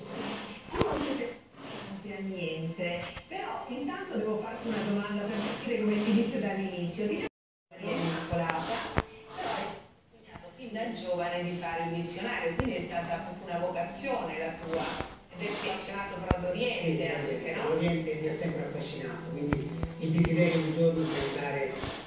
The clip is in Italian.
Tu non ti a niente, però intanto devo farti una domanda per capire come si dice dall'inizio. Ti devo immacolata, però hai sognato fin da giovane di fare il missionario, quindi è stata proprio una vocazione la tua, ed è appassionato però d'Oriente, sì, anche, no? l'Oriente mi ha sempre affascinato, quindi il desiderio un giorno di andare